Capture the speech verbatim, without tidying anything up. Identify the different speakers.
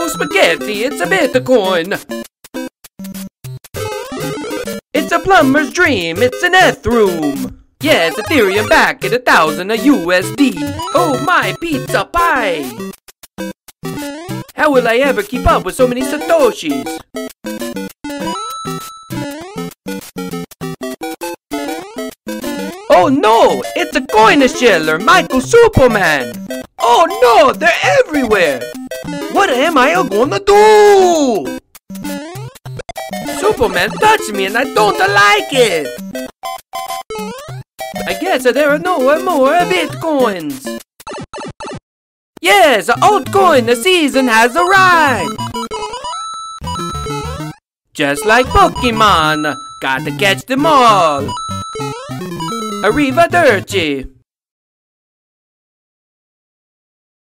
Speaker 1: no spaghetti, it's a Bitcoin. It's a plumber's dream, it's an Ethereum. Yes, Ethereum back at a thousand a U S D. Oh my pizza pie! How will I ever keep up with so many satoshis? Oh no! It's a coin shiller, Michael Superman! Oh no! They're everywhere! What am I gonna do? Superman touched me and I don't like it! I guess there are no more Bitcoins! Yes! Altcoin! The season has arrived! Just like Pokemon! Gotta catch them all! Arrivederci!